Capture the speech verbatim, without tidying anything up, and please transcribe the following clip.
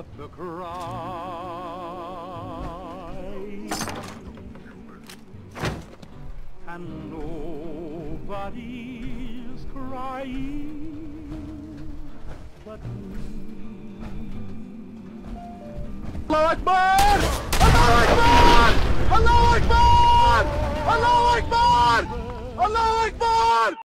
but the cry, and nobody's crying but me. Allahu Akbar! Allahu Akbar! Allahu Akbar! Allahu Akbar! Allahu Akbar!